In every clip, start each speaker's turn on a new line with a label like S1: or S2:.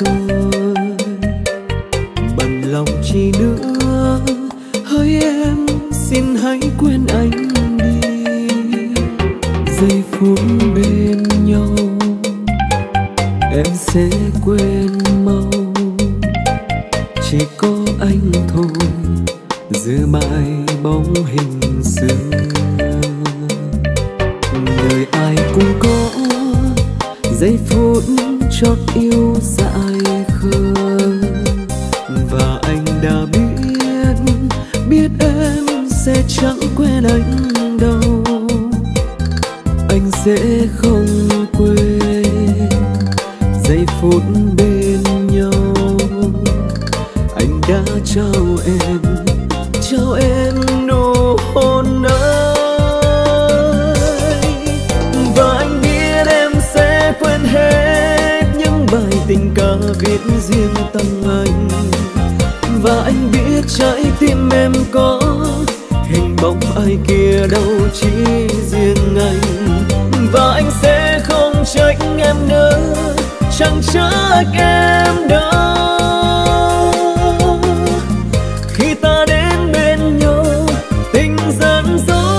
S1: rồi, bận lòng chi nữa. Hỡi em xin hãy quên anh đi, giây phút bên nhau em sẽ quên mau. Chỉ có anh thôi giữ mãi bóng hình xưa. Đời ai cũng có giây phút chót yêu dại khờ, và anh đã biết em sẽ chẳng quên anh đâu. Anh sẽ không quên giây phút bên nhau. Anh đã trao em nụ hôn ấy, và anh biết em sẽ quên hết những bài tình ca viết riêng tâm anh. Và anh biết trái tim em có hình bóng ai kia đâu chỉ riêng anh. Và anh sẽ không trách em nữa, chẳng trách em đâu. Khi ta đến bên nhau tình gian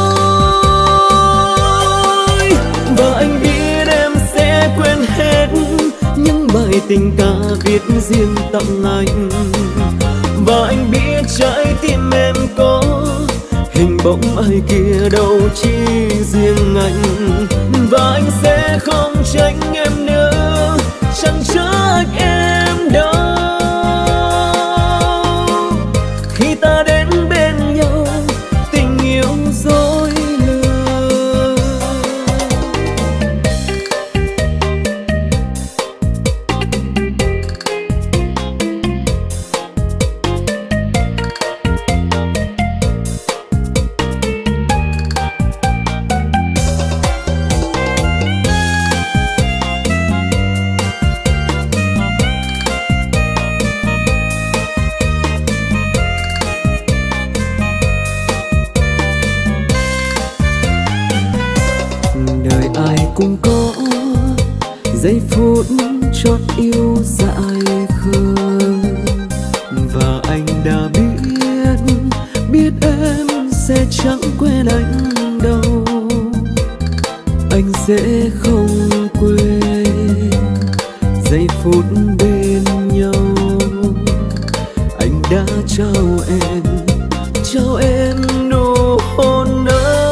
S1: dối, và anh biết em sẽ quên hết những bài tình ca viết riêng tặng anh. Và anh biết trái tim em có hình bóng ai kia đâu chỉ riêng anh. Và anh sẽ không trách em nữa, chẳng trách em đâu. Khi ta đến bên nhau tình yêu dối lừa. Cũng có giây phút chót yêu dại khờ, và anh đã biết em sẽ chẳng quên anh đâu. Anh sẽ không quên giây phút bên nhau. Anh đã trao em nụ hôn ấy,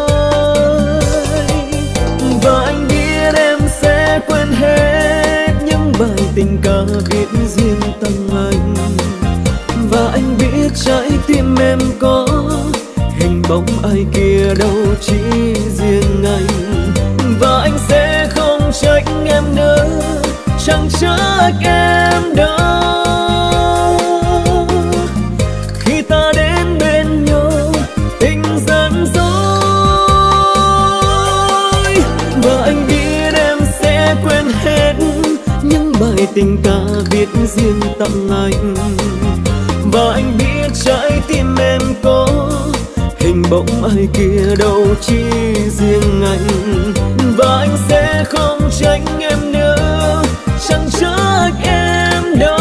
S1: và anh biết em sẽ quên hết những bài tình ca viết riêng tặng anh. Và anh biết trái tim em có hình bóng ai kia đâu chỉ riêng anh. Và anh sẽ không trách em nữa, chẳng trách em đâu. Khi ta đến bên nhau tình gian dối, và anh biết em sẽ quên hết những bài tình ca viết riêng tặng anh. Và anh biết trái tim em có hình bóng ai kia đâu chỉ riêng anh. Và anh sẽ không trách em nữa, chẳng trách em đâu.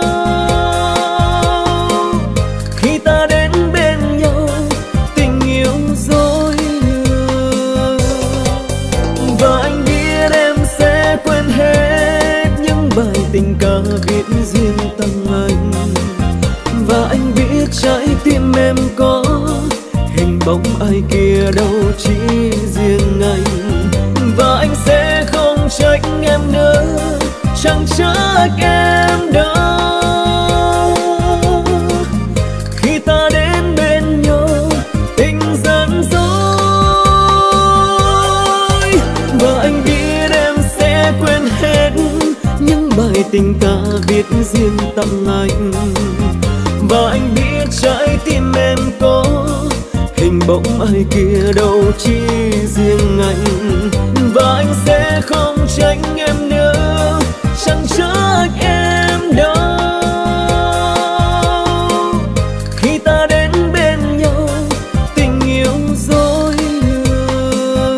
S1: Khi ta đến bên nhau tình yêu dối lừa, và anh biết em sẽ quên hết những bài tình ca viết riêng tặng anh. Và anh biết trái tim em có hình bóng ai kia đâu chỉ riêng anh. Và anh sẽ không trách em nữa, chẳng trách em đâu. Khi ta đến bên nhau tình gian dối, và anh biết em sẽ quên hết những bài tình ca viết riêng tặng anh. Và anh biết trái tim em có hình bóng ai kia đâu chỉ riêng anh. Và anh sẽ không trách em nữa, chẳng trách em đâu. Khi ta đến bên nhau tình yêu dối lừa.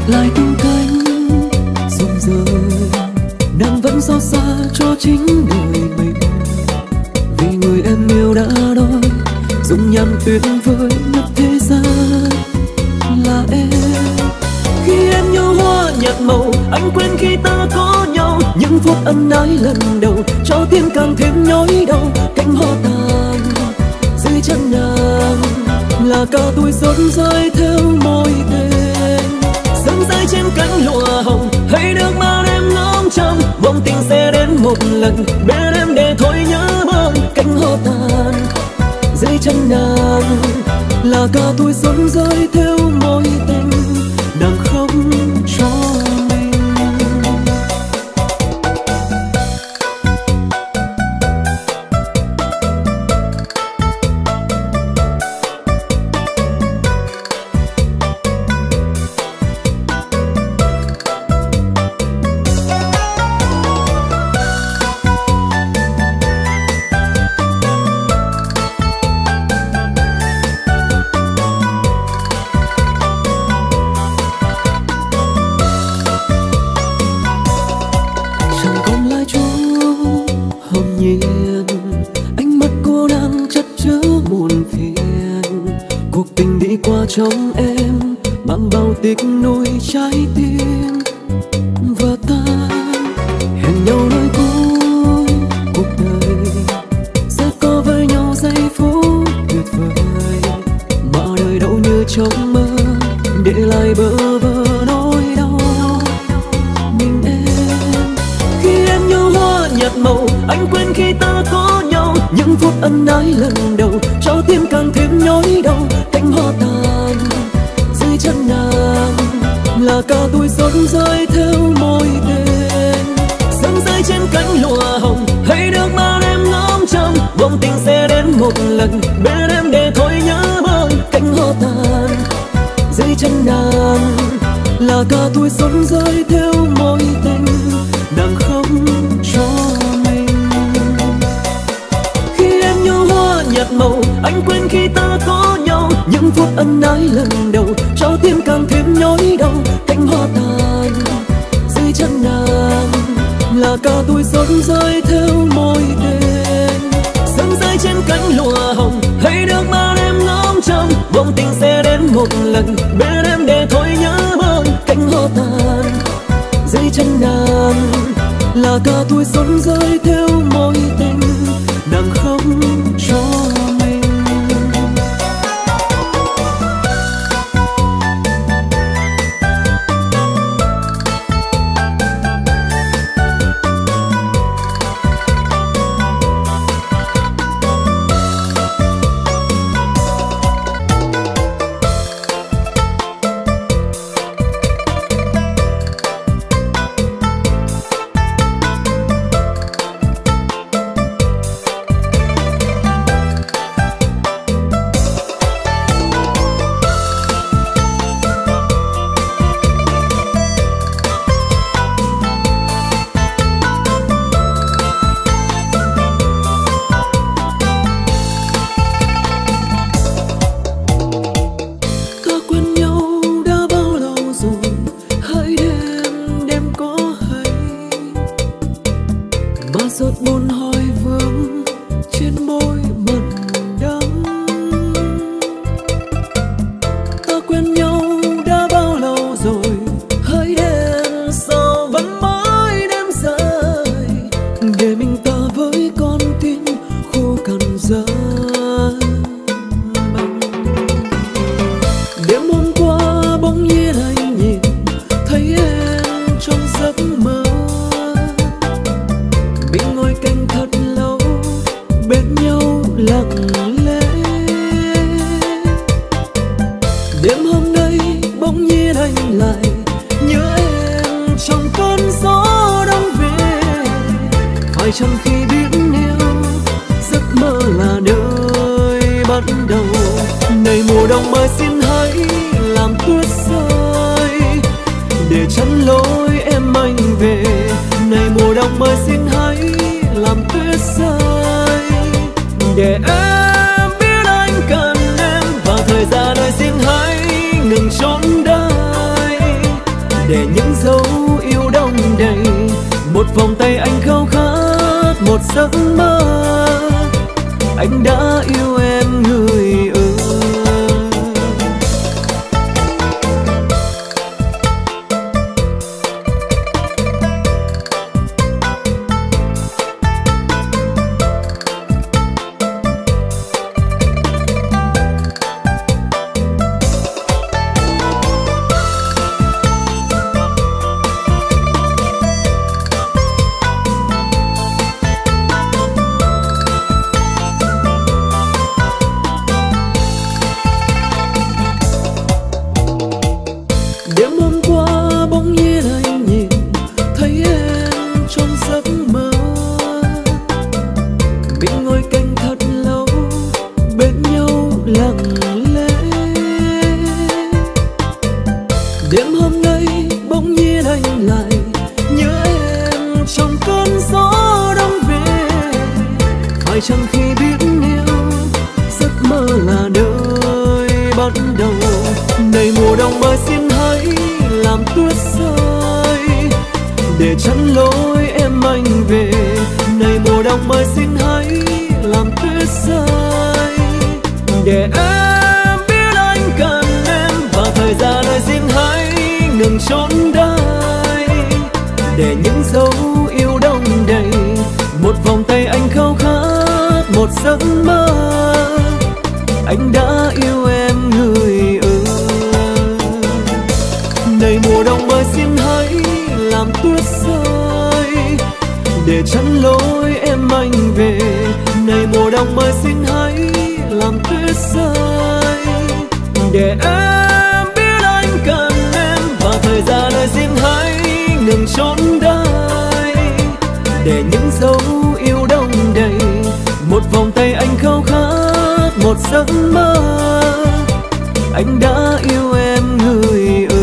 S1: lại tung cánh rụng rời, nàng vẫn xót xa cho chính đời mình. Vì người em yêu đã nói dung nhan tuyệt vời nhất thế gian là em. Khi em như hoa nhạt màu, anh quên khi ta có nhau. Những phút ân ái lần đầu cho tim càng thêm nhói đau. Cánh hoa tàn dưới chân nàng là cả tuổi xuân rơi theo môi tên. Sương rơi trên cánh lụa hồng, hãy nước mắt em ngóng trông. Mong tình sẽ đến một lần bên em để thôi nhớ mong. Cánh hoa tàn dưới chân nàng là cả tuổi xuân rơi theo môi tình. Nàng khóc cho mình. Trong em mang bao tiếc nuối trái tim vỡ tan. Hẹn nhau nơi cuối cuộc đời sẽ có với nhau giây phút tuyệt vời, mà đời đâu như trong mơ để lại bơ vơ nỗi đau. Mình em khi em như hoa nhạt màu, anh quên khi ta có nhau. Những phút ân ái lần đầu cho tim càng thêm nhói đau. Cánh hoa tàn dưới chân nàng là cả tuổi xuân rơi theo môi tên. Sương rơi trên cánh lụa hồng, hãy nước mắt em ngóng trông. Mong tình sẽ đến một lần bên em để thôi nhớ mong. Cánh hoa tàn dưới chân nàng là cả tuổi xuân rơi theo môi tình. Nàng khóc cho mình. Khi em như hoa nhạt màu, anh quên khi ta có nhau. Những phút ân ái lần đầu cho tim càng thêm nhói đau. Cánh hoa tàn dưới chân nàng là cả tuổi xuân rơi theo môi tên. Sương rơi trên cánh lụa hồng, hãy nước mắt em ngóng trông. Mong tình sẽ đến một lần bên em để thôi nhớ mong. Cánh hoa tàn dưới chân nàng là cả tuổi xuân rơi theo môi tình. Nàng khóc cho mình. để những dấu yêu đong đầy. Một vòng tay anh khao khát, một giấc mơ, anh đã yêu em người ơi.
S2: Chẳng khi biết yêu giấc mơ là đời bắt đầu. Này mùa đông ơi xin hãy làm tuyết rơi để chắn lối em anh về. Này mùa đông ơi xin hãy làm tuyết rơi để em biết anh cần em. Và thời gian ơi xin hãy ngừng trốn đây để những dấu yêu đong đầy. Một vòng tay anh khao khát, một giấc mơ, anh đã yêu em người ơi. Này mùa đông ơi xin hãy làm tuyết rơi để chắn lối em anh về. Này mùa đông ơi xin hãy làm tuyết rơi để em biết anh cần em. Và thời gian ơi xin hãy ngừng trốn đây để những dấu yêu đong đầy. Một vòng tay anh khao khát, một giấc mơ, anh đã yêu em người ơi.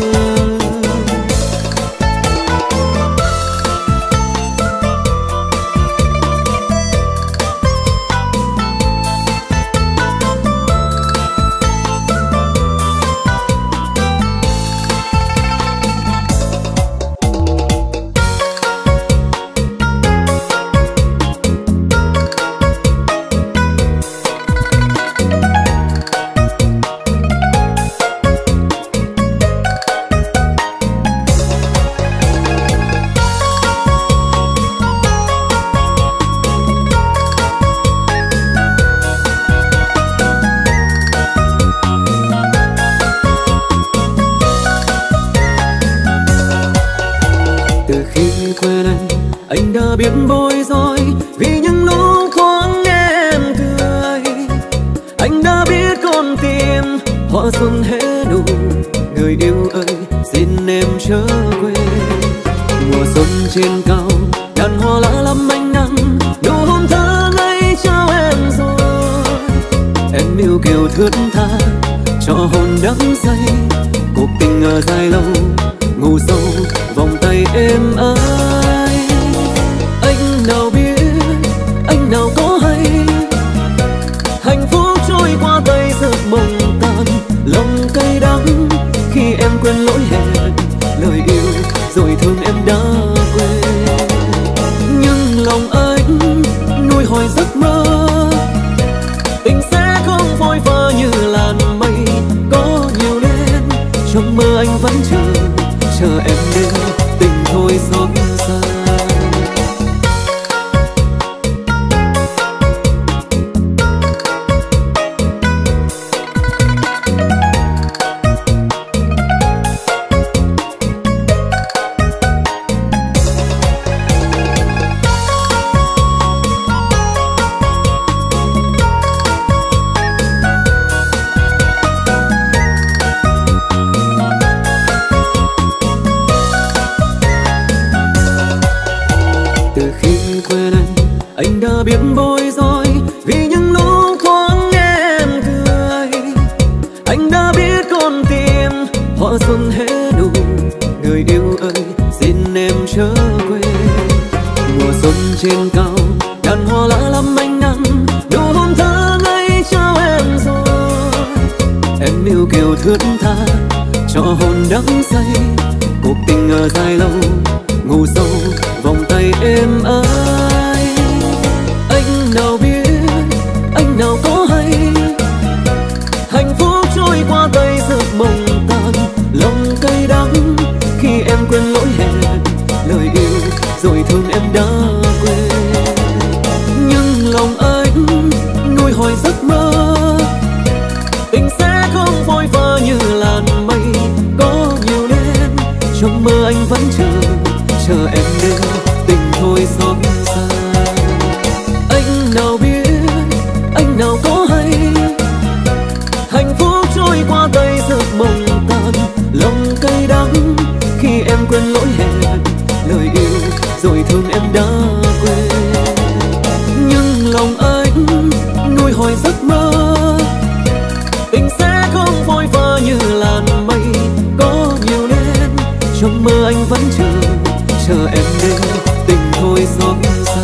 S2: Anh đã biết bối rối vì những lúc thoáng nghe em cười. Anh đã biết con tim hoa xuân hé nụ. Người yêu ơi xin em trở về. Mùa xuân trên cao đàn hoa lá lắm anh nắng. Nụ hôn thơ ngây trao em rồi. Em yêu kiều thướt tha cho hồn đắm say. Cuộc tình ở dài lâu ngủ sâu vòng tay êm ái. Anh nào biết, anh nào có hay, hạnh phúc trôi qua tay giấc mộng tan. Lòng cay đắng khi em quên lỗi hẹn, lời yêu rồi thương em đã quên. Nhưng lòng anh nuôi hỏi giấc mơ, tình sẽ không phôi pha như làn mây có nhiều lên. Trong mơ anh vẫn chờ em đến, tình thôi xót xa. Anh đã biết bối rối vì những lúc thoáng nghe em cười. Anh đã biết con tim hoa xuân hé nụ. Người yêu ơi xin em trở về. Mùa xuân trên cao đàn hoa lá lắm anh nắng. Nụ hôn thơ ngây trao em rồi. Em yêu kiều thướt tha cho hồn đắm say. cuộc tình ở dài lâu ngủ sâu vòng tay êm ái. Anh nào biết, anh nào có hay, hạnh phúc trôi qua tay giấc mộng tan, lòng cay đắng khi em quên lỗi hẹn lời yêu rồi thương em đã quên. Nhưng lòng anh nuôi hỏi giấc mơ, tình sẽ không phôi pha như làn mây có nhiều đêm. Trong mơ anh vẫn chờ em đến tình thôi xót xa. Anh nào biết, anh nào có hay, hạnh phúc trôi qua tay giấc mộng tan, lòng cay đắng khi em quên lỗi hẹn lời yêu rồi thương em đã quên. Nhưng lòng anh nuôi hỏi giấc mơ, tình sẽ không phôi pha như làn mây có nhiều đêm. Trong mơ anh vẫn chờ em đến tình thôi xót xa.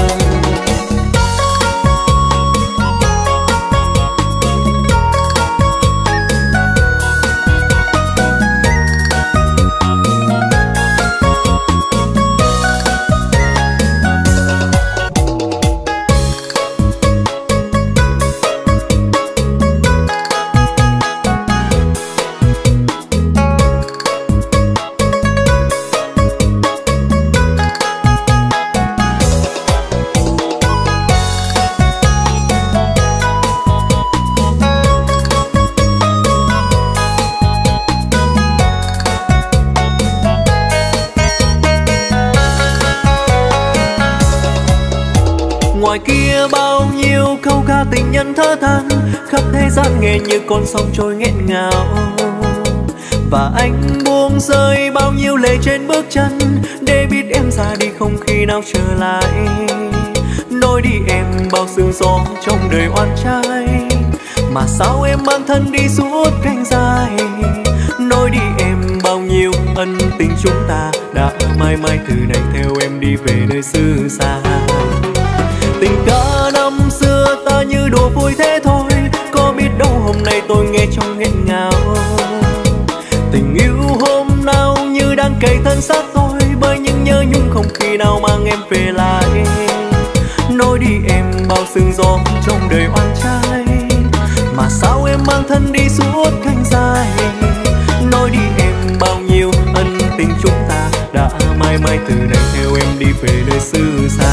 S1: Ngoài kia bao nhiêu câu ca tình nhân thơ than, khắp thế gian nghe như con sông trôi nghẹn ngào. Và anh buông rơi bao nhiêu lệ trên bước chân, để biết em ra đi không khi nào trở lại. Nói đi em bao sương gió trong đời oan trai, mà sao em mang thân đi suốt cánh dài. Nói đi em bao nhiêu ân tình chúng ta đã mãi mãi từ nay theo em đi về nơi xứ xa. Tình ca năm xưa ta như đùa vui thế thôi, có biết đâu hôm nay tôi nghe trong nghẹn ngào. Tình yêu hôm nào như đang cày thân xác tôi, bởi những nhớ nhung không khi nào mang em về lại. Nói đi em bao sương gió trong đời oan trai, mà sao em mang thân đi suốt cánh dài. Nói đi em bao nhiêu ân tình chúng ta đã mãi mãi từ nay theo em đi về nơi xứ xa.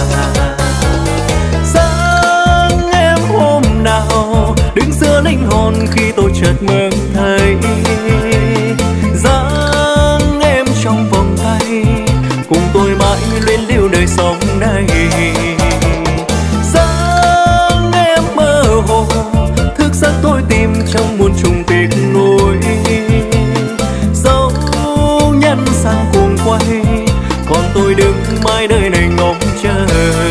S1: Sáng em hôm nào đứng giữa linh hồn khi tôi chợt mơ thấy dáng em trong vòng tay, cùng tôi mãi luyến lưu đời sống này. Dáng em mơ hồ thức giấc tôi tìm trong muôn trùng tiếc nuối, dấu nhân sang cuồng quay, còn tôi đứng mãi nơi này ngóng chờ.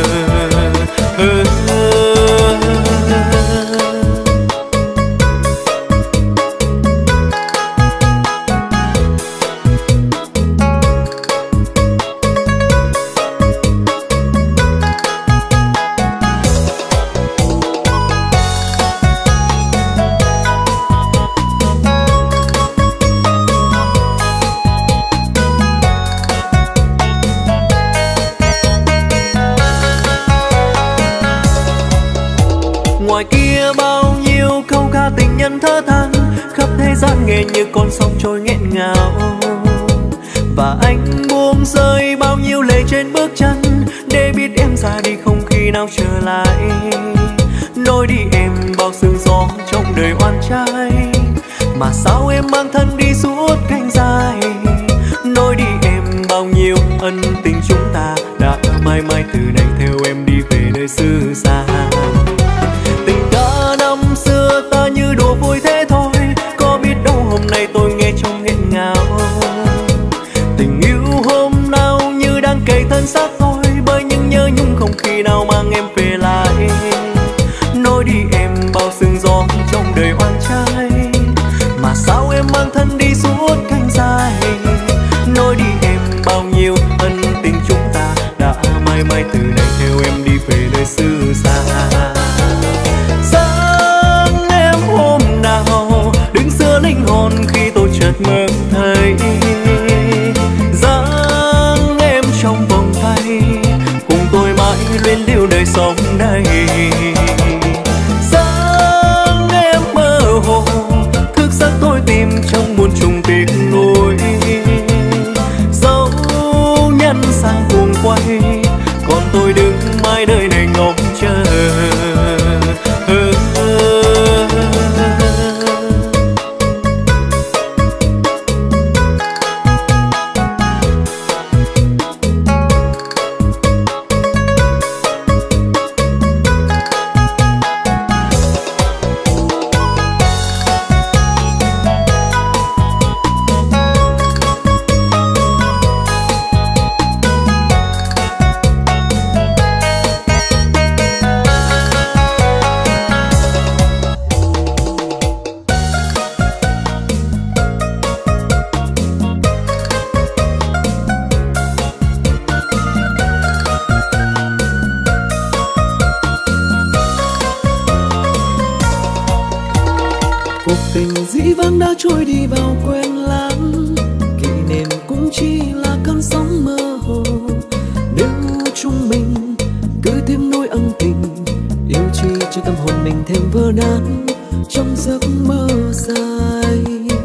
S1: Ngoài kia bao nhiêu câu ca tình nhân thơ than, khắp thế gian nghe như con sông trôi nghẹn ngào. Và anh buông rơi bao nhiêu lệ trên bước chân, để biết em ra đi không khi nào trở lại. Nói đi em bao sương gió trong đời oan trai, mà sao em mang thân đi suốt cánh dài. Nói đi em bao nhiêu ân tình chúng ta đã mãi mãi từ nay theo em đi về nơi xứ xa. Tình ca năm xưa ta như đùa vui thế thôi, có biết đâu hôm nay tôi nghe trong nghẹn ngào. Tình yêu hôm nào như đang cày thân xác tôi, bởi những nhớ nhung không khi nào mang em về lại. Nói đi em bao sương gió trong đời oan trai, mà sao em mang thân đi suốt cánh dài. Nói đi em bao nhiêu ân tình chúng ta đã mãi mãi từ nay theo em đi về nơi xứ xa. Sáng em hôm nào đứng giữa linh hồn khi tôi chợt mơ thấy
S2: Cuộc tình dĩ vãng đã trôi đi vào quên lãng, kỷ niệm cũng chỉ là cơn sóng mơ hồ. Nếu chúng mình cứ thêm nỗi ân tình, yêu chi cho tâm hồn mình thêm vỡ nát trong giấc mơ dài.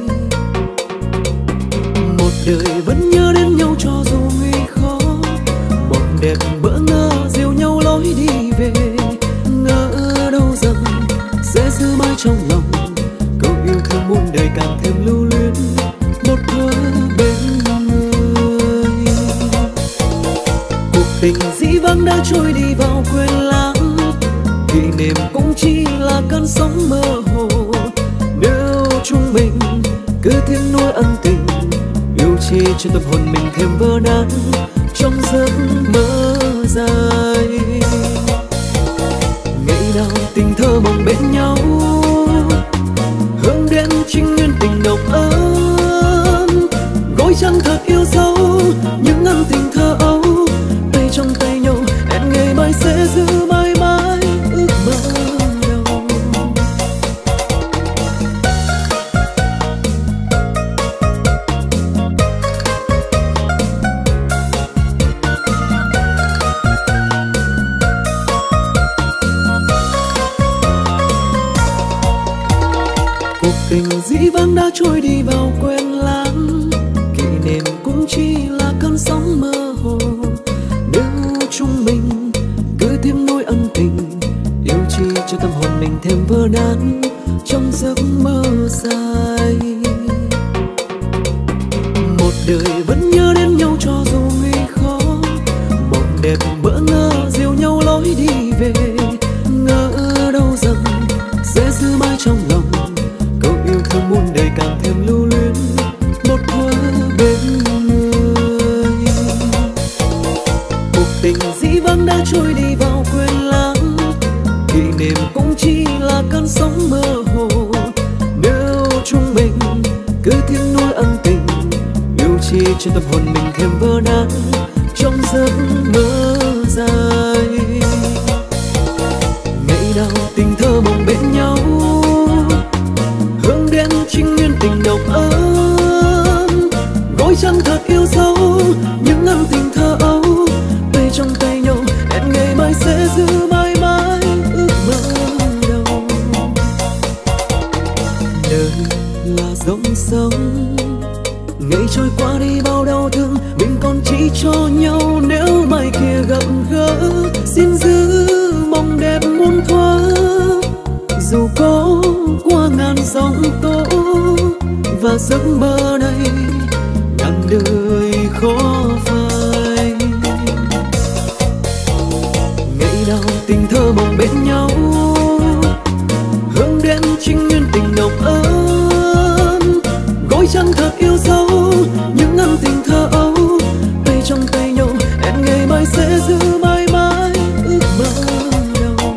S2: Một đời vẫn nhớ đến nhau cho dù nguy khó, mộng đẹp bỡ ngỡ dìu nhau lối đi về. Ngỡ đâu rằng sẽ giữ mãi trong lòng câu yêu thương muôn đời càng thêm lưu luyến một thuở bên người. Cuộc tình dĩ vãng đã trôi đi vào quên lãng, kỷ niệm cũng chỉ là cơn sóng mơ hồ. Nếu chúng mình cứ thêm nuôi ân tình, yêu chi cho tâm hồn mình thêm vỡ nát trong giấc mơ dài. Ngày nào tình thơ mộng bên nhau, hướng đến chính nguyên tình nồng ấm. Gối chăn thật yêu dấu những ân tình thơ ấu, tay trong tay nhau hẹn ngày mai sẽ giữ mãi mãi ước mơ đầu. Cuộc tình dĩ vãng đã trôi đi vào quên lãng, kỷ niệm cũng chỉ là cơn sóng mơ hồ. Nếu chúng mình cứ thêm nỗi ân tình, yêu chi cho tâm hồn mình thêm vỡ nát trong giấc mơ dài. Một đời vẫn nhớ đến nhau cho dù nguy khó, mộng đẹp bỡ ngỡ dìu nhau lối đi về. Ngỡ đâu rằng sẽ giữ mãi trong lòng câu yêu thương muôn đời càng thêm lưu luyến một thuở bên người. Cuộc tình dĩ vãng đã trôi đi vào quên lãng, kỷ niệm cũng chỉ là cơn sóng mơ hồ. Nếu chúng mình cứ thêm nuôi ân tình, yêu chi cho tâm hồn mình thêm vỡ nát trong giấc mơ dài. Ngày nào tình thơ mộng bên nhau, hướng đến chính nguyên tình nồng ấm. Gối chăn thật yêu dấu những ân tình thơ ấu, tay trong tay nhau hẹn ngày mai sẽ giữ mãi mãi ước mơ đầu. Đời là dòng sông, ngày trôi qua đi bao đau thương, mình còn chỉ cho nhau nếu mai kia gặp gỡ. Xin giữ mong đẹp muôn thuở, dù có qua ngàn dòng tố và giấc mơ này ngàn đời khó phai. Ngày nào tình thơ mộng bên nhau, hướng đến chính nguyên tình nồng ấm. Gối chăn thật yêu dấu những ân tình thơ ấu, tay trong tay nhau hẹn ngày mai sẽ giữ mãi mãi ước mơ đầu.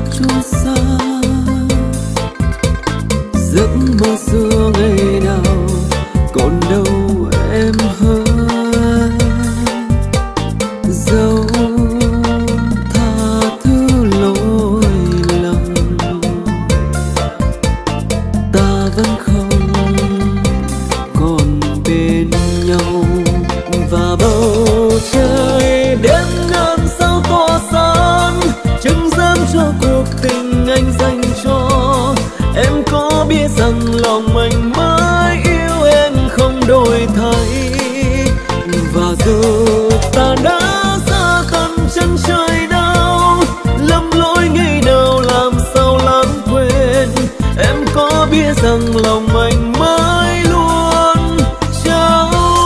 S2: giấc mơ xưa ngày nào tình anh dành cho. Em có biết rằng lòng anh mãi yêu em không đổi thay. Và giờ ta đã xa tận chân trời đau, lầm lỗi ngày nào làm sao lãng quên. Em có biết rằng lòng anh mãi luôn trao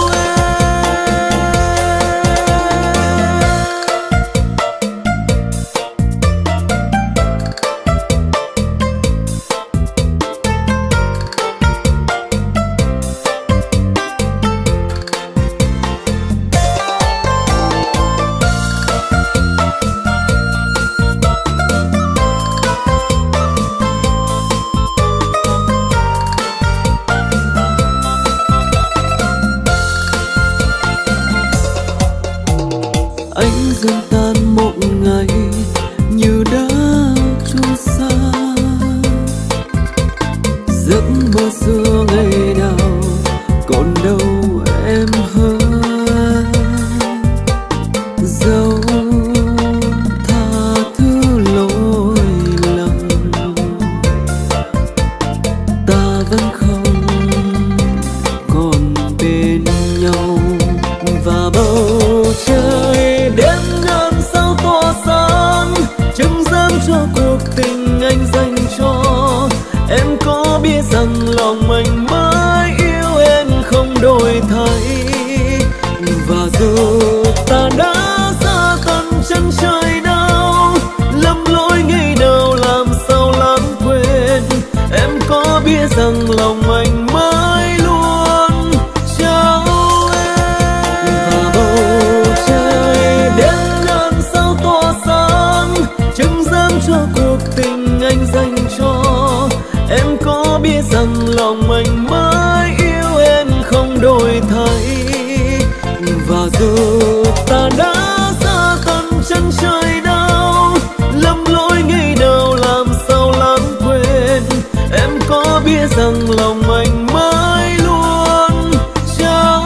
S2: dần tan một ngày như đã trôi xa. Giấc mơ xưa ngày nào còn đâu em hỡi. Dẫu tha thứ lỗi lầm, ta vẫn không còn bên nhau. Và bầu trời đêm ngàn sao tỏa sáng, chứng giám cho cuộc tình anh dành cho. Em có biết rằng lòng anh mãi yêu em không đổi thay. Và giờ ta đã xa tận chân trời đau, lầm lỗi ngày nào làm sao lãng quên. Em có biết rằng lòng anh mãi luôn trao em. Và bầu trời đêm ngàn sao tỏa sáng, chứng giám cho cuộc tình anh dành cho. Em có biết rằng lòng anh mãi yêu em không đổi thay. Và giờ ta đã xa tận chân trời đau, lầm lỗi ngày nào làm sao lãng quên. Em có biết rằng lòng anh mãi luôn trao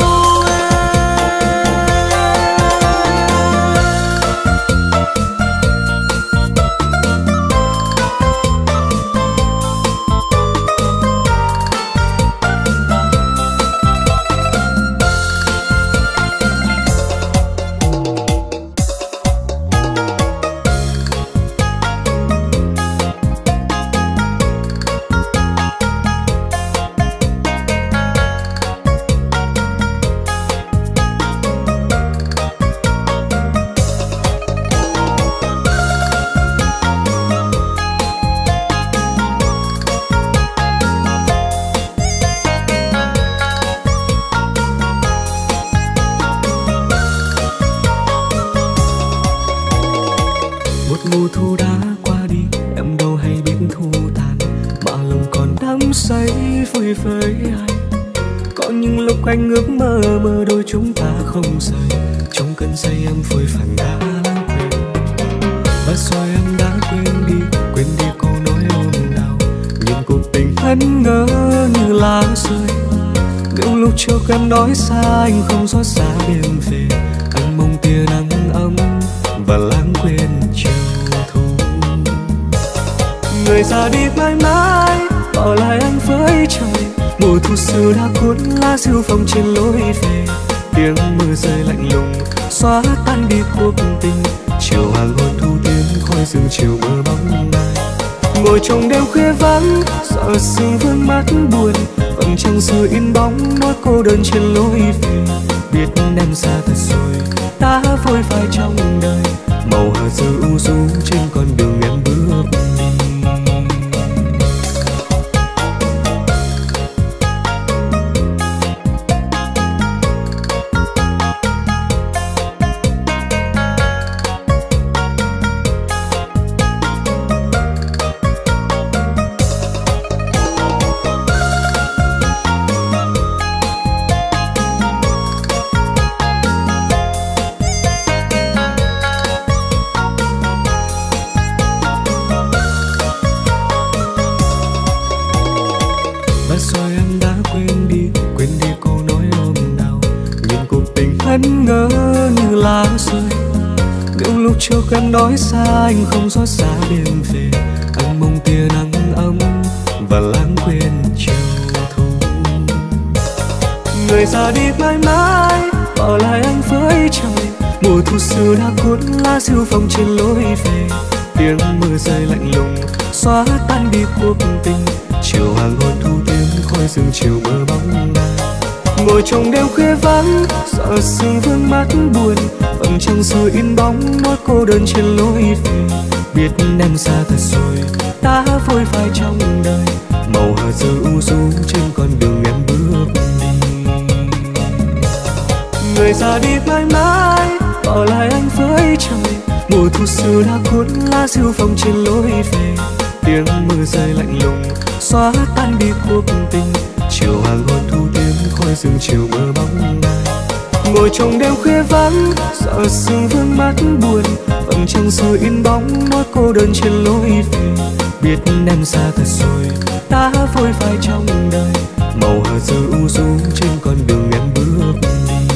S2: mùa thu đã qua đi, em đâu hay biết thu tàn, mà lòng còn đắm say vui với anh. Có những lúc anh ước mơ mơ đôi chúng ta không rời, trong cơn say em phôi phàng đã lãng quên. Và rồi em đã quên đi câu nói ôm đau, nhìn cuộc tình ân ngỡ như lá rơi. Những lúc trước em nói xa anh không xót xa đêm về, anh mong tia nắng ấm và lãng quên chiều thu. Người ra đi mãi mãi bỏ lại anh với trời, mùa thu xưa đã cuốn lá rêu phong trên lối về. Tiếng mưa rơi lạnh lùng xóa tan đi cuộc tình, chiều hoàng hôn thu tiếng khói rừng chiều mưa bóng ai. Ngồi trong đêm khuya vắng sợ sương vương mắt buồn, vầng trăng xưa in bóng nỗi cô đơn trên lối về. Biết em xa thật rồi ta phôi phai trong đời, màu hờ dư u du trên con đường em bước đi. Ân ngỡ như lá rơi, những lúc trước em nói xa anh không xót xa đêm về, lá siêu phong trên lối về. Tiếng mưa rơi lạnh lùng xóa tan đi cuộc tình. Chiều hoàng hôn thu tiếng khói rừng chiều mơ bóng nàng. Ngồi trong đêm khuya vắng sợ sương vương mắt buồn. Vầng trăng soi in bóng nỗi cô đơn trên lối về. Biết em xa thật rồi ta phôi phai trong đời. Màu hờ giờ u du trên con đường em bước đi. Người ra đi mãi mãi bỏ lại anh với trời. Mùa thu xưa đã cuốn lá siêu phong trên lối về. Tiếng mưa rơi lạnh lùng xóa tan đi cuộc tình. Chiều hoàng hôn thu tiếng khói rừng chiều mơ bóng nàng. Ngồi trong đêm khuya vắng sợ sương vương mắt buồn. Vầng trăng soi in bóng nỗi cô đơn trên lối về. Biết em xa thật rồi ta phôi phai trong đời. Màu hờ giờ u du trên con đường em bước đi.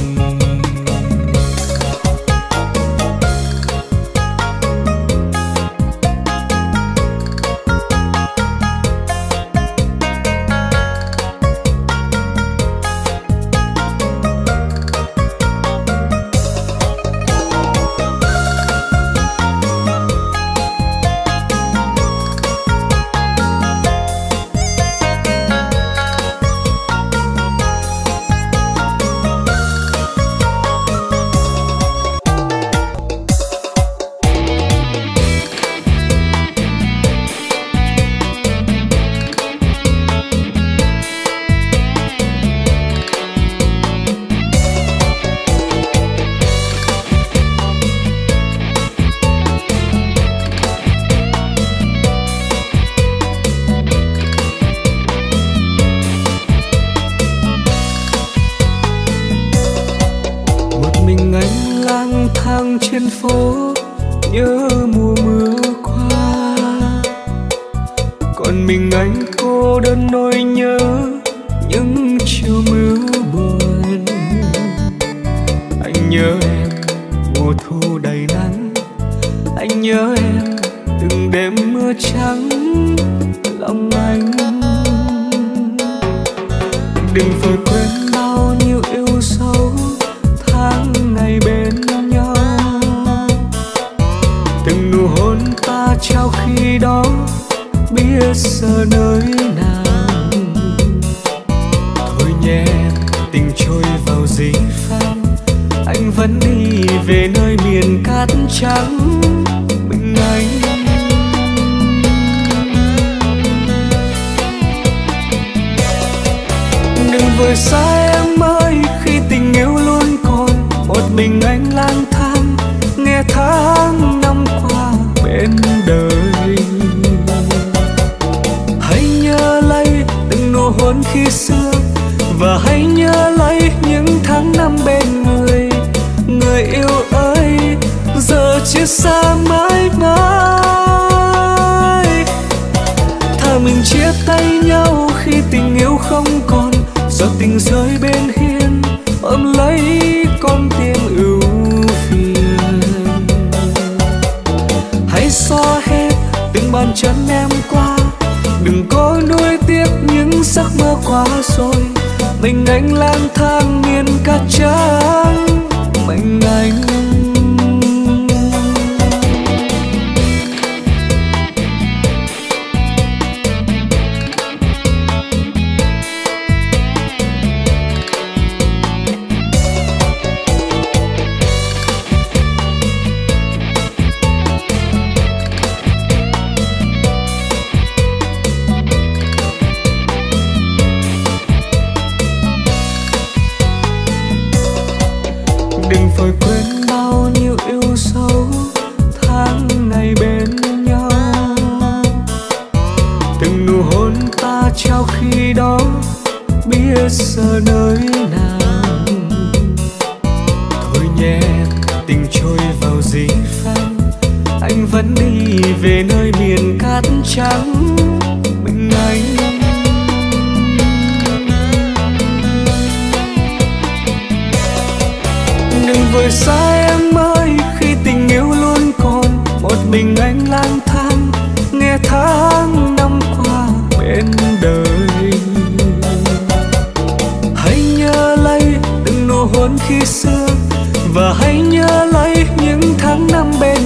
S2: Trên phố nhớ mùa mưa qua. Còn mình anh cô đơn nỗi nhớ những chiều mưa buồn. Anh nhớ em mùa thu đầy nắng. Anh nhớ em từng đêm mưa trắng lòng anh. Đừng vội quên bao nhiêu yêu sâu tháng ngày bên nhau. Từng nụ hôn ta trao khi đó biết giờ nơi nào. Thôi nhé tình trôi vào dĩ phanh. Anh vẫn đi về nơi miền cát trắng mình anh. Đừng vội xa em ơi khi tình yêu luôn còn. Một mình anh lang thang nghe tháng năm qua bên đời. Hãy nhớ lấy từng nụ hôn khi xưa. Và hãy nhớ lấy những tháng năm bên người. Người yêu ơi giờ chia xa mãi mãi. Thà mình chia tay nhau khi tình yêu không còn. Giọt tình rơi bên hiên ôm lấy con tim ưu phiền. Hãy xóa hết từng bàn chân em qua. Đừng có nuối tiếc những giấc mơ qua rồi. Mình anh lang thang miền cát trắng mình anh. Đừng vội quên bao nhiêu yêu sâu tháng ngày bên nhau. Từng nụ hôn ta trao khi đó biết giờ nơi nào. Thôi nhé tình trôi vào dĩ phanh. Anh vẫn đi về nơi miền cát trắng mình anh. Đừng vội xa em ơi khi tình yêu luôn còn. Một mình anh lang thang nghe tháng năm qua bên đời. Hãy nhớ lấy từng nụ hôn khi xưa. Và hãy nhớ lấy những tháng năm bên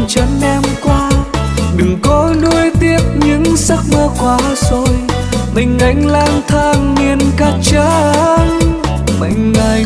S3: chân em qua. Đừng có nuối tiếc những giấc mơ qua rồi. Mình anh lang thang miền cát trắng, mình anh.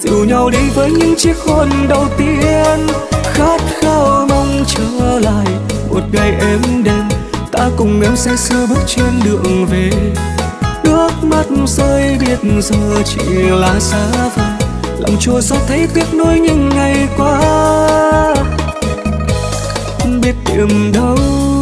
S3: dìu nhau đi với những chiếc hôn đầu tiên. Khát khao mong trở lại một ngày êm đềm, ta cùng em say sưa bước trên đường về. Nước mắt rơi biết giờ chỉ là xa vời, lòng chua xót thấy tiếc nuối những ngày qua. Biết tìm đâu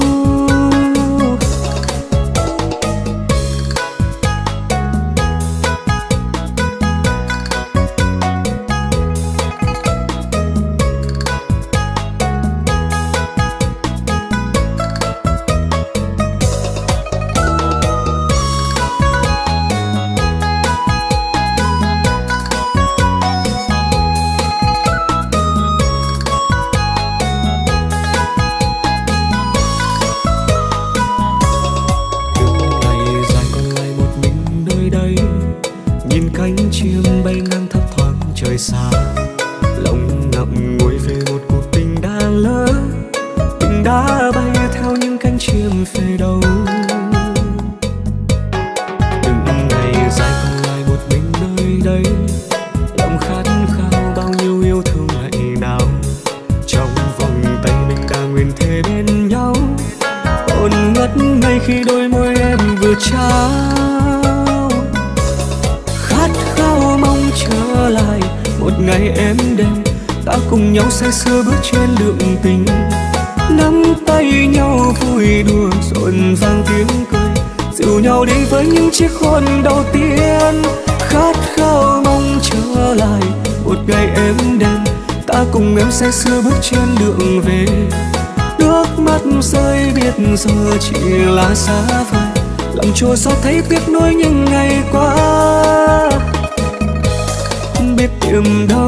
S3: xa, lòng ngậm ngùi về một cuộc tình đã lỡ, tình đã bay theo những cánh chim về đâu. Từng ngày dài còn lại một mình nơi đây, lòng khát khao bao nhiêu yêu thương ngày nào. Trong vòng tay mình đã nguyện thề bên nhau, ôn ngất ngây khi đôi môi em vừa trao. Khát khao mong trở lại một ngày êm đềm, ta cùng nhau say sưa bước trên đường tình. Nắm tay nhau vui đùa rộn vang tiếng cười, dìu nhau đi với những chiếc hôn đầu tiên. Khát khao mong trở lại một ngày êm đềm, ta cùng em say sưa bước trên đường về. Nước mắt rơi biết giờ chỉ là xa vời, lòng chua xót thấy tiếc nuối những ngày qua. Biết tìm đâu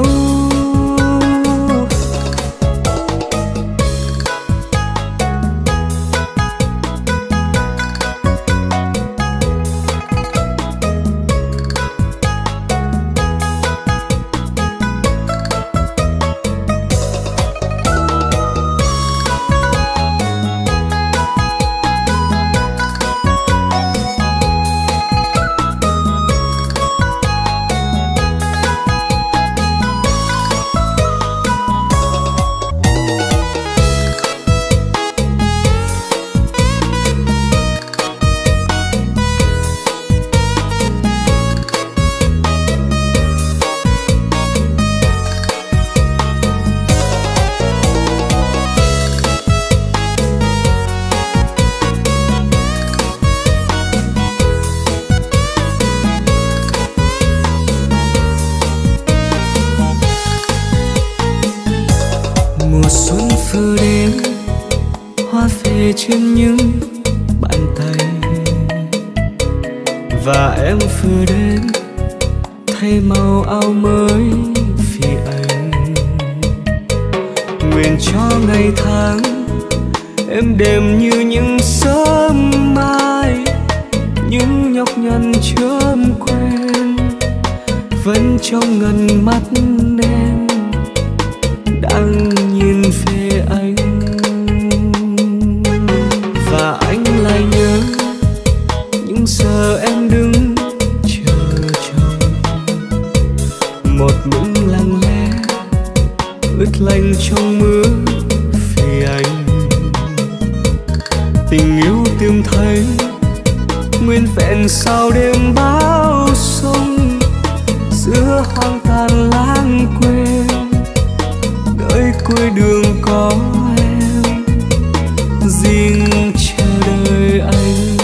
S3: trên những bàn tay, và em vừa đến thay màu áo mới vì anh. Nguyện cho ngày tháng em đêm như những sớm mai, những nhọc nhằn chớm quen vẫn trong ngần mắt em đang nhìn về anh. Và anh lại nhớ những giờ em đứng chờ chồng, một mình lặng lẽ ướt lạnh trong mưa vì anh. Tình yêu tìm thấy nguyên vẹn sau đêm bão sông, giữa hoang tàn lãng quên nơi cuối đường có em riêng chờ đợi anh.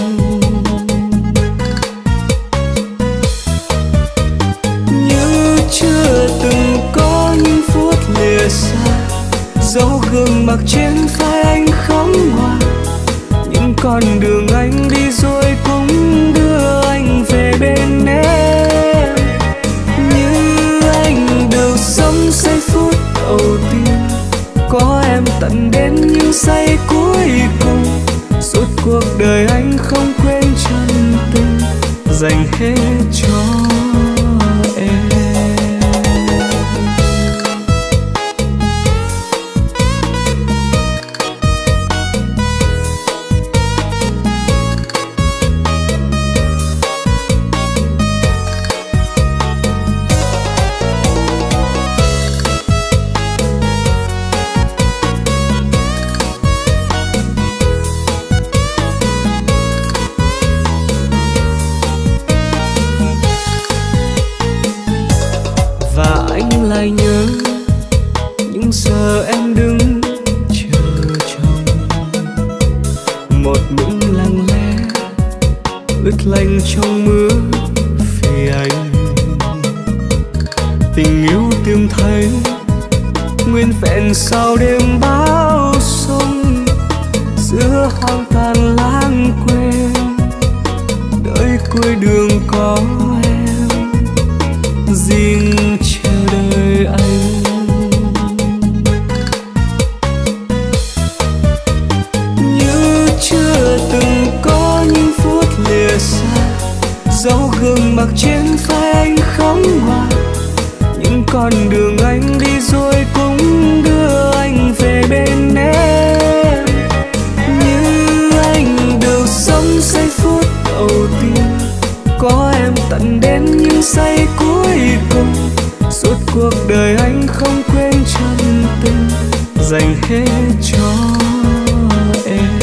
S3: Như chưa từng có những phút lìa xa, dấu gương mặt trên vai anh khóc ngoan. Những con đường anh đi rồi cũng đưa anh về bên em. Như anh được sống giây phút đầu tiên, có em tận đến những giây cuối cùng. Suốt cuộc đời anh không quên chân tình dành hết cho em. trong mưa vì anh. Tình yêu tìm thấy nguyên vẹn sau đêm bão sông, giữa hoang tàn lãng quên đợi cuối đường có em riêng chờ đợi anh. Như chưa từng có những phút lìa xa, dấu gương mặt trên vai anh khóc hòa. Những con đường anh đi rồi cũng đưa anh về bên em. Như anh được sống giây phút đầu tiên, có em tận đến những giây cuối cùng. Suốt cuộc đời anh không quên chân tình dành hết cho em.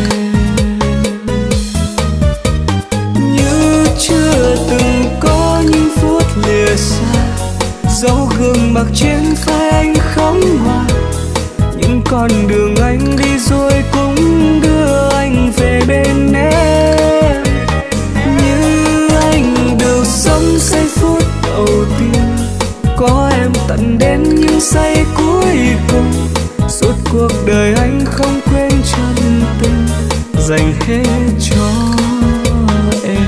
S3: Như chưa từng có những phút lìa xa, dấu gương mặt trên vai anh khóc hòa. Những con đường anh đi rồi cũng đưa anh về bên em. Như anh được sống giây phút đầu tiên, có em tận đến những giây cuối cùng. Suốt cuộc đời anh không quên chân tình dành hết cho em.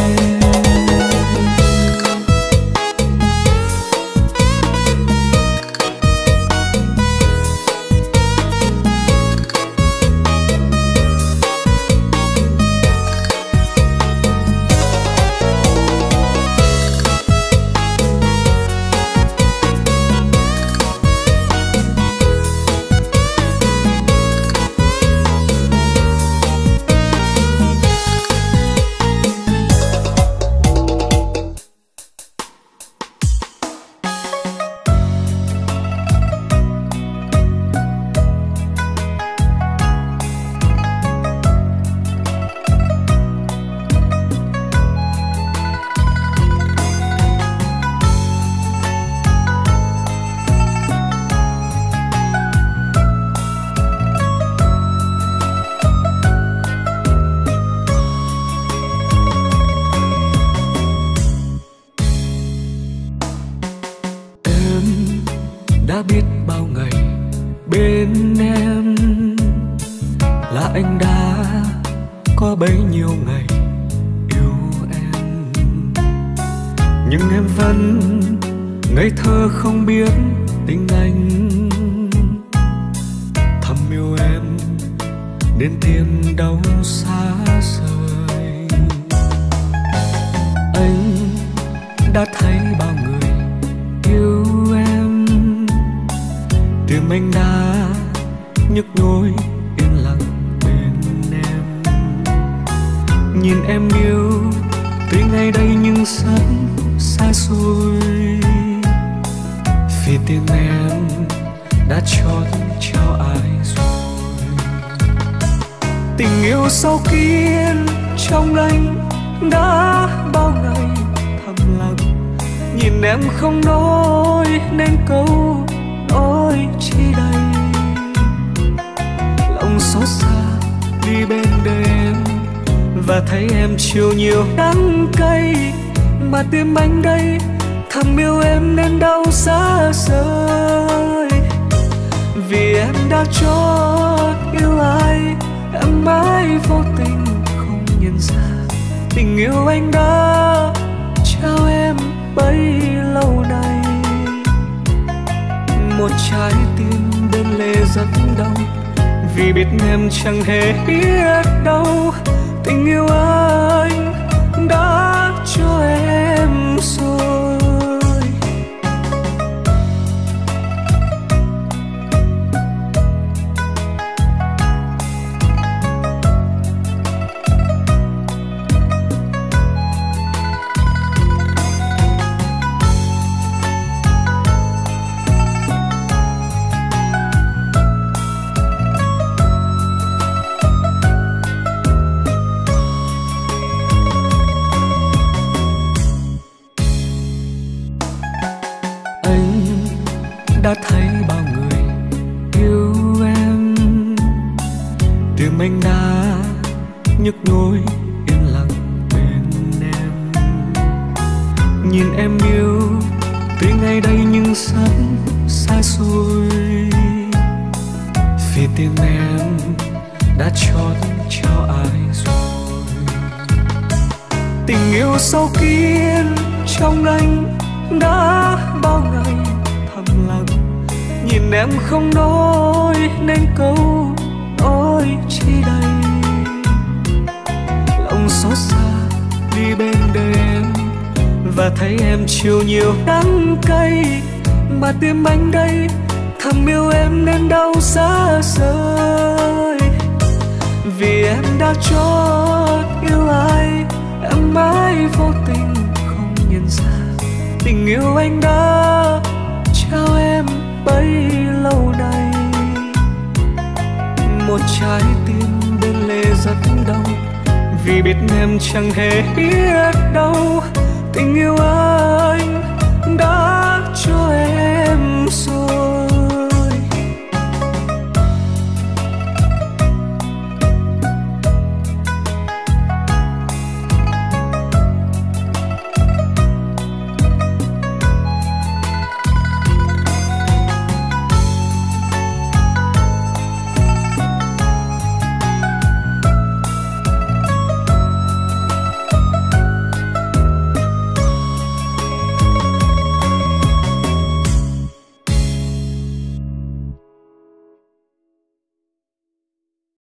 S2: đã biết bao ngày bên em là anh đã có bấy nhiêu ngày yêu em, nhưng em vẫn ngây thơ không biết tình anh. Thầm yêu em nên tim đau xa rời. Anh đã thấy bao người yêu em, tim anh đã nhức nhối yên lặng bên em. Nhìn em yêu tuy ngày đây nhưng rất xa xôi, vì tim em đã chót cho ai rồi. Tình yêu sâu kín trong anh đã bao ngày thầm lặng, nhìn em không nói nên câu nói chi đây. Lòng xót xa đi bên đời em và thấy em chịu nhiều đắng cay, mà tim anh đây thầm yêu em nên đau xa rời. Vì em đã chót yêu ai, em mãi vô tình không nhận ra tình yêu anh đã trao em bấy lâu nay. Một trái tim bên lệ rất đau, vì biết em chẳng hề biết đâu tình yêu anh đã cho em rồi. Đã thấy bao người yêu em, tim anh đã nhức nhối yên lặng bên
S3: nhìn em yêu tuy ngay đây nhưng rất xa xôi, vì tim em đã chót cho ai rồi. Tình yêu sâu kín trong anh đã bao ngày thầm lặng, nhìn em không nói nên câu nói chi đây. Lòng xót xa đi bên đời em và thấy em chiều nhiều đắng cay, mà tim anh đây thầm yêu em nên đau xa rời. Vì em đã chót yêu ai, em mãi vô tình không nhận ra tình yêu anh đã trao em bấy lâu nay. Một trái tim bên lề rất đau, vì biết em chẳng hề biết đâu tình yêu ai